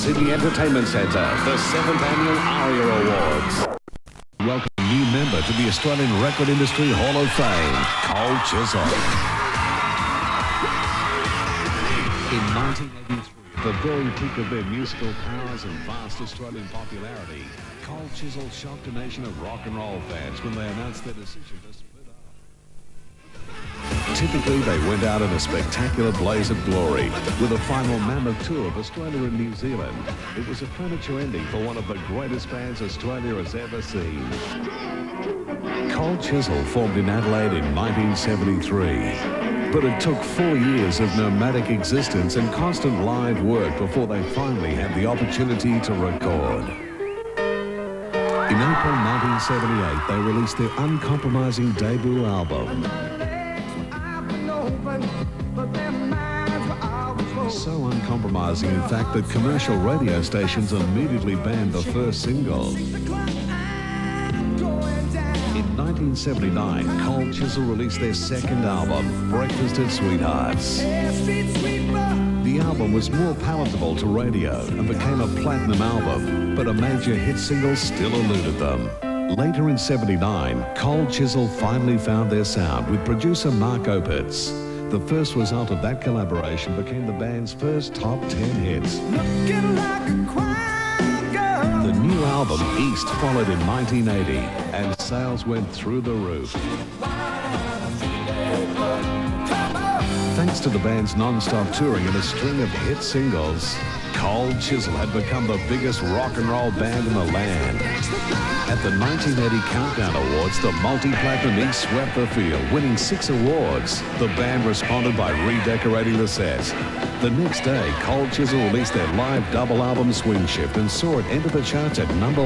Sydney Entertainment Centre, the 7th Annual ARIA Awards. Welcome a new member to the Australian Record Industry Hall of Fame, Cole Chisel. In 1983, the very peak of their musical powers and vast Australian popularity, Cole Chisel shocked a nation of rock and roll fans when they announced their decision to split up. Typically, they went out in a spectacular blaze of glory with a final mammoth tour of Australia and New Zealand. It was a premature ending for one of the greatest bands Australia has ever seen. Cole Chisel formed in Adelaide in 1973, but it took 4 years of nomadic existence and constant live work before they finally had the opportunity to record. In April 1978, they released their uncompromising debut album. So uncompromising, in fact, that commercial radio stations immediately banned the first single. In 1979, Cole Chisel released their second album, Breakfast at Sweethearts. The album was more palatable to radio and became a platinum album, but a major hit single still eluded them. Later in '79, Cole Chisel finally found their sound with producer Mark Opitz. The first result of that collaboration became the band's first top 10 hits. The new album, East, followed in 1980, and sales went through the roof. Thanks to the band's non-stop touring and a string of hit singles, Cole Chisel had become the biggest rock and roll band in the land. At the 1980 Countdown Awards, the multi-platinum East swept the field, winning 6 awards. The band responded by redecorating the set. The next day, Cole Chisel released their live double album Swing Shift and saw it enter the charts at #1.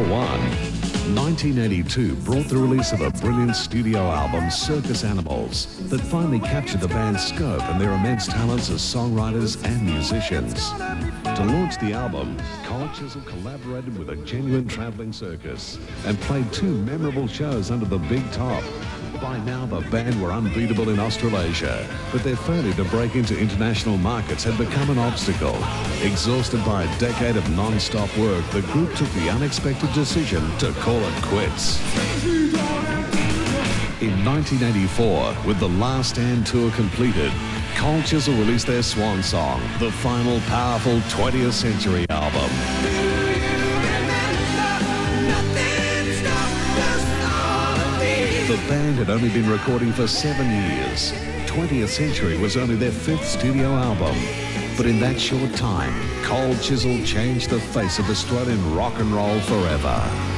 1982 brought the release of a brilliant studio album, Circus Animals, that finally captured the band's scope and their immense talents as songwriters and musicians. To launch the album, Cole Chisel collaborated with a genuine travelling circus and played 2 memorable shows under the Big Top. By now, the band were unbeatable in Australasia, but their failure to break into international markets had become an obstacle. Exhausted by a decade of non-stop work, the group took the unexpected decision to call it quits. In 1984, with the Last Stand tour completed, Cole Chisel released their swan song, the final powerful 20th Century album. The band had only been recording for 7 years. 20th Century was only their 5th studio album. But in that short time, Cole Chisel changed the face of Australian rock and roll forever.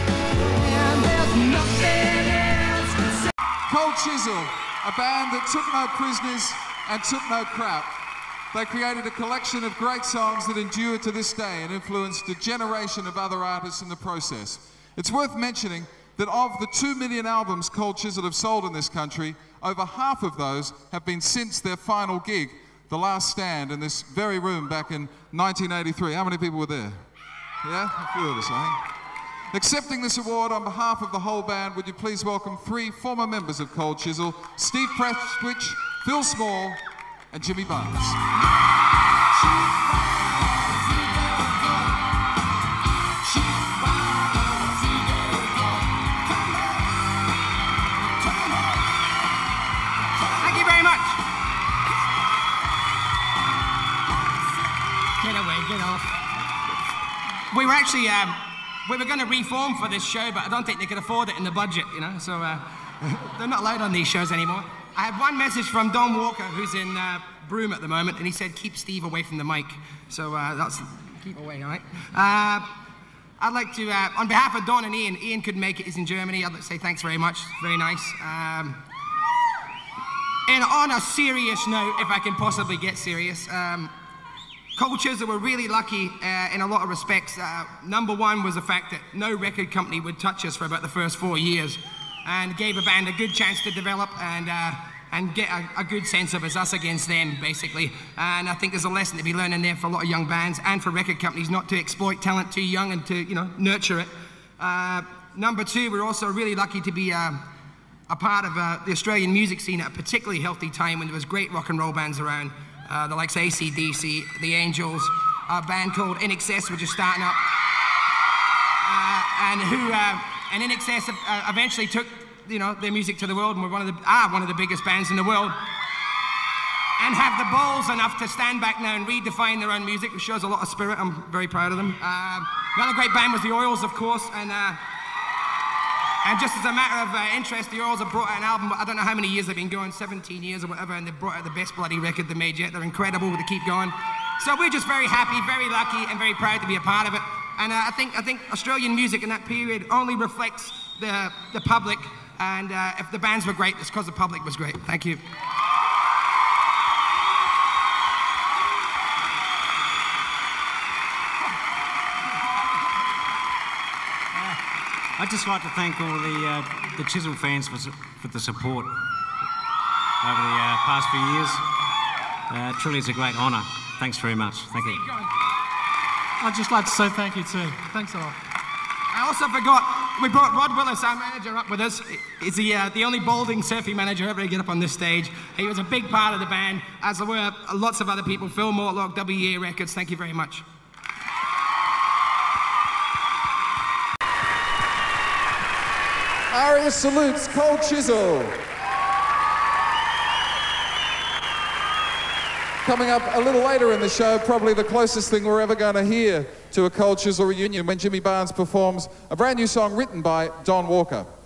Cole Chisel, a band that took no prisoners and took no crap. They created a collection of great songs that endure to this day and influenced a generation of other artists in the process. It's worth mentioning that of the 2 million albums Cole Chisel have sold in this country, over half of those have been since their final gig, The Last Stand, in this very room back in 1983. How many people were there? Yeah, a few of us, I think. Accepting this award on behalf of the whole band, would you please welcome 3 former members of Cole Chisel, Steve Prestwich, Phil Small, and Jimmy Barnes. Thank you very much. Get away, get off. We were actually, we were going to reform for this show, but I don't think they could afford it in the budget, you know, so they're not allowed on these shows anymore. I have one message from Don Walker, who's in Broome at the moment, and he said, keep Steve away from the mic. So that's, keep away, all right? I'd like to, on behalf of Don and Ian couldn't make it, he's in Germany. I'd like to say thanks very much, very nice. And on a serious note, if I can possibly get serious, Cole Chisel were really lucky in a lot of respects. Number one was the fact that no record company would touch us for about the first 4 years, and gave a band a good chance to develop and get a good sense of us against them, basically. And I think there's a lesson to be learned in there for a lot of young bands and for record companies not to exploit talent too young and to, you know, nurture it. Number two, we're also really lucky to be a part of the Australian music scene at a particularly healthy time when there was great rock and roll bands around, the likes of AC/DC, The Angels, a band called INXS, which is starting up, and INXS eventually took, you know, their music to the world, and we're one of the biggest bands in the world, and have the balls enough to stand back now and redefine their own music, which shows a lot of spirit. I'm very proud of them. Another great band was the Oils, of course, and just as a matter of interest, the Oils have brought out an album, I don't know how many years they've been going, 17 years or whatever, and they've brought out the best bloody record they made yet. They're incredible, they keep going. So we're just very happy, very lucky, and very proud to be a part of it. And I think Australian music in that period only reflects the public, and if the bands were great, it's because the public was great. Thank you. I'd just like to thank all the Chisel fans for the support over the past few years. Truly, it's a great honour. Thanks very much. Thank you. I'd just like to say thank you too. Thanks a lot. I also forgot, we brought Rod Willis, our manager, up with us. He's the only balding surfing manager ever to get up on this stage. He was a big part of the band, as were lots of other people. Phil Mortlock, WEA Records, thank you very much. ARIA salutes Cold Chisel. Coming up a little later in the show, probably the closest thing we're ever going to hear to a Cold Chisel reunion, when Jimmy Barnes performs a brand new song written by Don Walker.